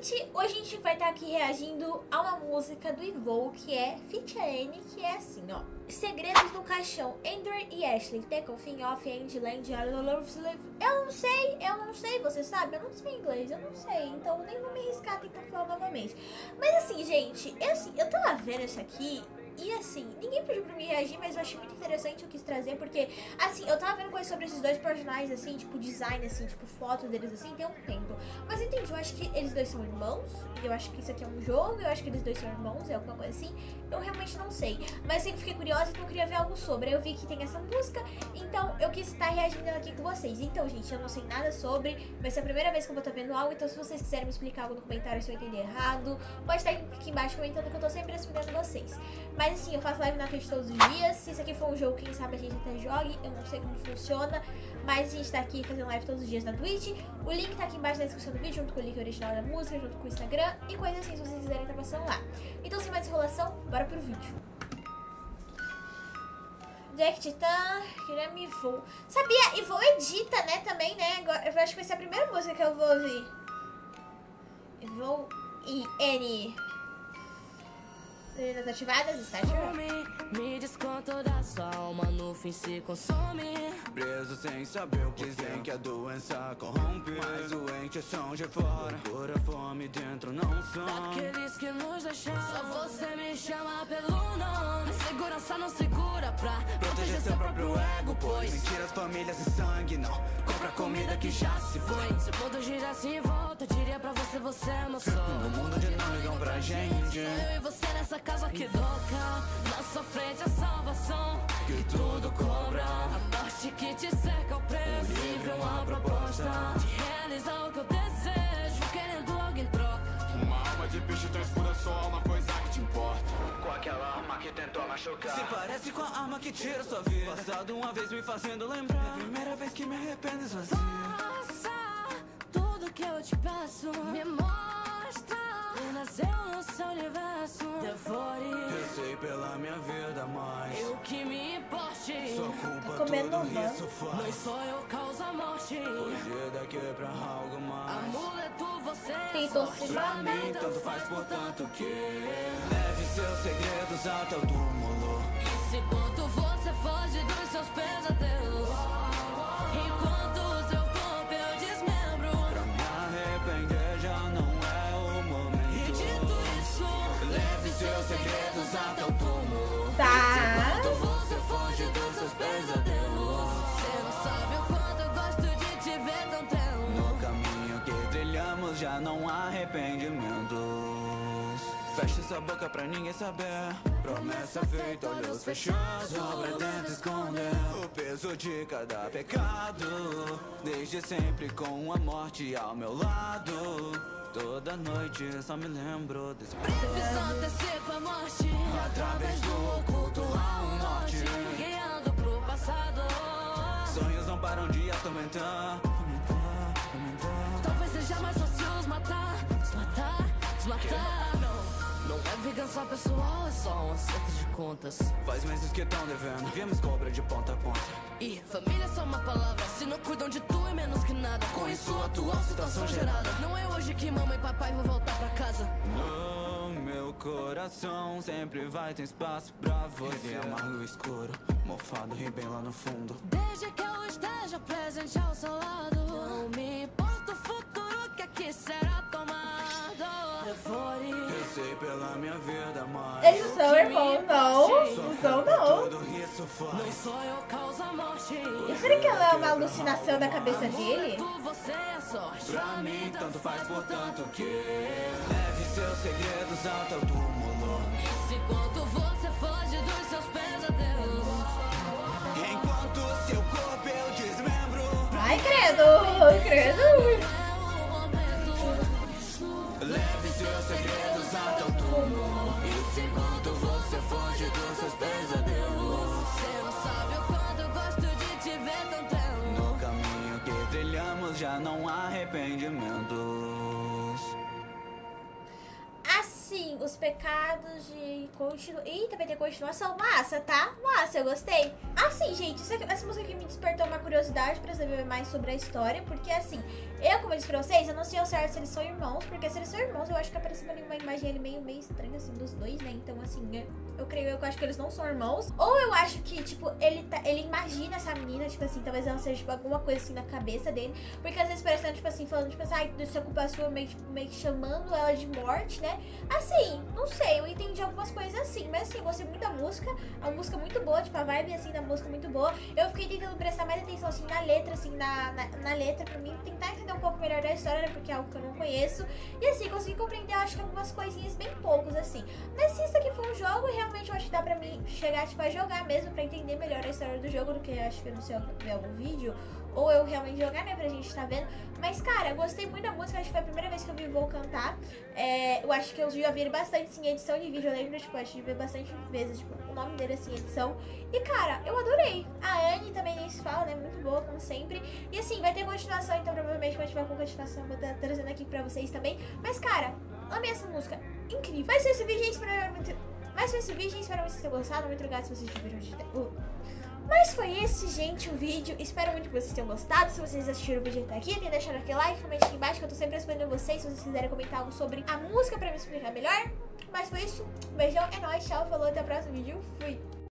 gente, hoje a gente vai estar aqui reagindo a uma música do Ivou, que é Feat. N, que é assim, ó. Segredos no Caixão, Andrew e Ashley, Take Off, Off, Endland, eu não sei, você sabe? Eu não sei inglês, eu não sei, então nem vou me arriscar a tentar falar novamente. Mas assim, gente, eu tava vendo isso aqui. E assim, ninguém pediu pra me reagir, mas eu achei muito interessante, eu quis trazer, porque, assim, eu tava vendo coisas sobre esses dois personagens, assim, tipo, design, assim, tipo, foto deles, assim, tem um tempo. Mas entendi, eu acho que eles dois são irmãos, eu acho que isso aqui é um jogo, eu acho que eles dois são irmãos, é alguma coisa assim, eu realmente não sei. Mas assim, eu fiquei curiosa, então eu queria ver algo sobre, aí eu vi que tem essa música, então eu quis estar reagindo aqui com vocês. Então, gente, eu não sei nada sobre, vai ser a primeira vez que eu vou estar vendo algo, então se vocês quiserem me explicar algo no comentário se eu entender errado, pode estar aqui embaixo comentando que eu tô sempre respondendo vocês. Mas assim, eu faço live na Twitch todos os dias. Se isso aqui for um jogo, quem sabe a gente até jogue. Eu não sei como funciona, mas a gente tá aqui fazendo live todos os dias na Twitch. O link tá aqui embaixo na descrição do vídeo, junto com o link original da música, junto com o Instagram e coisas assim, se vocês quiserem estar passando lá. Então, sem mais enrolação, bora pro vídeo. Jack Titã, queria me Ivou. Sabia? Ivou edita, né, também, né? Agora, eu acho que vai ser a primeira música que eu vou ouvir. Ivou e N. Meninas ativadas, está ativado. Me desconto da sua alma, no fim se consome. Preso sem saber o que dizem que a doença corrompe. Mas doentes são de fora, por a fome dentro não são. Daqueles que nos deixaram, só você me chama pelo nome. Segurança não segura pra proteger seu próprio ego, pois mentiras, famílias e sangue não compra comida que já se foi. se o mundo girasse em volta, diria pra você, você é meu sonho. No mundo de não ligam pra gente, eu e você nessa casa que toca. Na sua frente a salvação, que tudo cobra. a morte que te cerca, o preço. Livre uma proposta de realizar o que eu desejo, querendo algo em troca. Uma alma de bicho transfura sua alma, coisa que te importa. Com aquela arma que tentou machucar. Se parece com a arma que tira sua vida. Passado uma vez me fazendo lembrar. É a primeira vez que me arrependo sozinho. Faça tudo que eu te peço. Me mostra que nasceu no seu universo. Devore. Eu sei pela minha vida, mas eu que me importe. sua culpa comendo tudo uma. isso faz. Não sou eu causa a morte. Fugir daqui pra algo mais. Amuleto você Tentou se Pra mim tanto faz, portanto que leve seus segredos até o túmulo. enquanto você foge dos seus pesadelos. Enquanto o seu corpo eu desmembro. Pra me arrepender já não é o momento. E dito isso, leve seus segredos até o túmulo. Tá. enquanto você foge dos seus pesadelos. Você não sabe o quanto eu gosto de te ver tão telo. No caminho que trilhamos já não há arrependimentos. Feche sua boca pra ninguém saber. Promessa feita, olhos fechados. Só pretendo esconder o peso de cada pecado. Desde sempre com a morte ao meu lado. Toda noite só me lembro desse Previsão antecipa a morte. através do oculto há um norte. Guiando pro passado. Sonhos não param de atormentar. Talvez seja mais fácil os matar. Desmatar. Não é vingança pessoal, é só um acerto de contas. Faz meses que tão devendo, viemos cobra de ponta a ponta. E família é só uma palavra, se não cuidam de tu é menos que nada. Com isso a atual situação gerada. Não é hoje que mamãe e papai vão voltar pra casa. No meu coração sempre vai ter espaço pra você. Amargo e escuro, mofado e bem lá no fundo. Desde que eu esteja presente ao seu lado, não me importa o futuro que aqui será tomado. Devore. Eu sei pela minha vida, mas Eles não são irmãos, não. Não são, não. tudo isso Não faz. sou eu causa a morte. E será que ela é uma alucinação da cabeça dele? Tu, você é sorte. Pra mim tanto faz, portanto que leve seus segredos até o túmulo. Isso enquanto você foge dos seus pesadelos. Enquanto seu corpo eu desmembro. Ai, credo, credo. É o momento. Leve seus segredos até o túmulo. Isso enquanto você foge dos seus pesadelos. Você não sabe o quanto eu gosto de te ver tão telo. No caminho que trilhamos já não há arrependimentos. Assim assim, os pecados de Ih, também tem continuação. Massa, tá? Massa, eu gostei. Assim, gente, essa música aqui me despertou uma curiosidade pra saber mais sobre a história. Porque, assim, como eu disse pra vocês, eu não sei ao certo se eles são irmãos. Porque se eles são irmãos, eu acho que apareceu ali uma imagem ali meio estranha, assim, dos dois, né? Então, assim, eu acho que eles não são irmãos. Ou eu acho que, tipo, ele imagina essa menina, tipo assim, talvez ela seja, tipo, alguma coisa assim na cabeça dele. Porque às vezes parece, tipo assim, falando, tipo assim, ai, isso é culpa sua, meio que chamando ela de morte, né? Assim, não sei, eu entendi algumas coisas assim. Mas assim, eu gostei muito da música. A música muito boa, tipo, a vibe assim da música muito boa. Eu fiquei tentando prestar mais atenção, assim, na letra, assim, na letra, pra mim tentar entender um pouco melhor da história, né? Porque é algo que eu não conheço. E assim, consegui compreender, eu acho que algumas coisinhas bem poucos, assim. Mas se isso aqui for um jogo, realmente eu acho que dá pra mim chegar, tipo, a jogar mesmo, pra entender melhor a história do jogo, do que eu acho que eu não sei ver algum vídeo, ou eu realmente jogar, né, pra gente tá vendo. Mas, cara, eu gostei muito da música, acho que foi a primeira vez que eu vi o Vou cantar. Eu acho que eu já vi ele bastante, sim, em edição de vídeo, eu lembro, tipo, acho de ver bastante vezes, tipo, o nome dele, assim, edição. E, cara, eu adorei. A Anne também nem se fala, né, muito boa, como sempre. E, assim, vai ter continuação, então, provavelmente, quando tiver com continuação, eu vou estar trazendo aqui pra vocês também. Mas, cara, amei essa música, incrível. Vai ser esse vídeo, gente, espero que vocês tenham gostado. Muito obrigada se vocês tiveram de Mas foi esse, gente, o vídeo. Espero muito que vocês tenham gostado. Se vocês assistiram o vídeo até aqui, tem que deixar aquele like, comente aqui embaixo, que eu tô sempre respondendo vocês. Se vocês quiserem comentar algo sobre a música pra me explicar melhor. Mas foi isso. Um beijão, é nóis, tchau, falou, até o próximo vídeo. Fui!